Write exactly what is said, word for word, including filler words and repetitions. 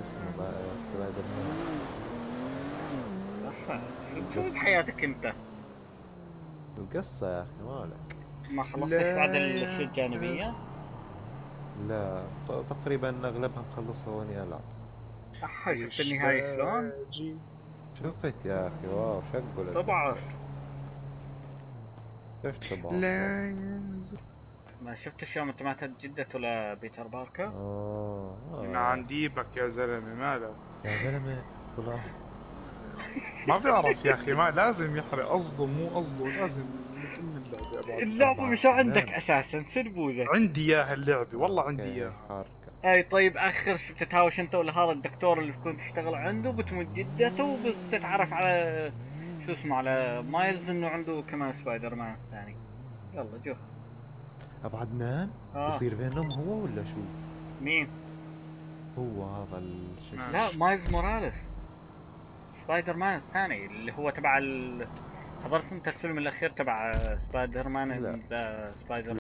اسمه بقى سبايدر مان. شو مسوي بحياتك انت؟ القصة يا اخي مالك. ما خلصتش بعد لا الاشياء يا الجانبية؟ لا ط- تقريبا اغلبها مخلصها واني العب. احا شفت وش النهاية شلون؟ باجي. شفت يا اخي، واو شقوا طبعا. للدكتور. كيف تبعث لا والله. ينزل. ما شفت شلون انت ما تجدت ولا بيتر باركر؟ آه, من آه. عند ديبك يا زلمة مالك. يا زلمة طلع. ما بيعرف يا أخي، ما لازم يحرق، قصده مو قصده، لازم نكمل اللعبة أبو عبد الله. اللعبة مش عندك بعدنان. اساسا، سد بوزك. عندي إياها اللعبة، آه والله اوكي عندي هي إياها. حركة. اي طيب اخر شو بتتهاوش انت ولا هذا الدكتور اللي بتكون تشتغل عنده، بتمد جدته وبتتعرف على شو اسمه على مايلز انه عنده كمان سبايدر مان ثاني. يلا جوخ. ابو عدنان. اه. بصير فينوم هو ولا شو؟ مين؟ هو هذا ال- شو لا ماشي. اسمه. مايلز موراليس. سبايدر مان الثاني اللي هو تبع ال... حضرت انت الفيلم الاخير تبع سبايدر مان لا. اند سبايدر